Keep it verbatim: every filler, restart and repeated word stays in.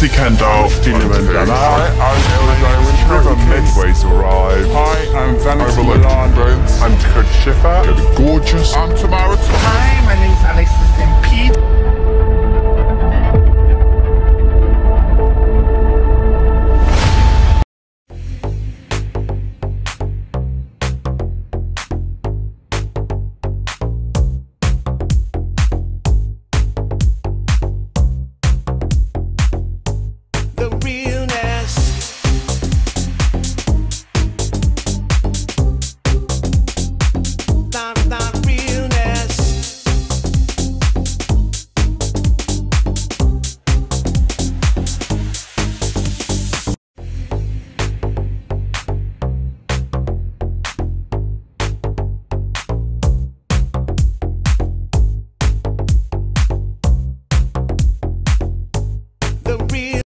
Nancy Kendall. Hi, I'm Ellen River Midway's arrived. Hi, I'm Vanessa Overlooked Milan. Bones. I'm Kurt Schiffer. Gorgeous. I'm Tamara Thomas. Hi, my name is Alexis Impede.